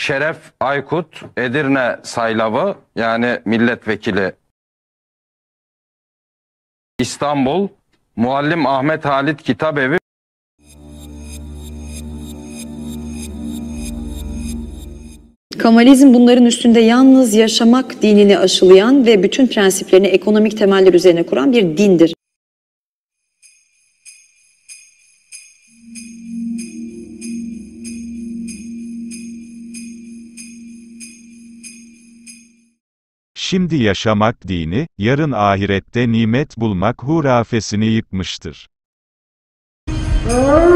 Şeref Aykut, Edirne Saylavı, yani milletvekili. İstanbul, Muallim Ahmet Halit Kitabevi. Kemalizm bunların üstünde yalnız yaşamak dinini aşılayan ve bütün prensiplerini ekonomik temeller üzerine kuran bir dindir. Şimdi yaşamak dini, yarın ahirette nimet bulmak hurafesini yıkmıştır.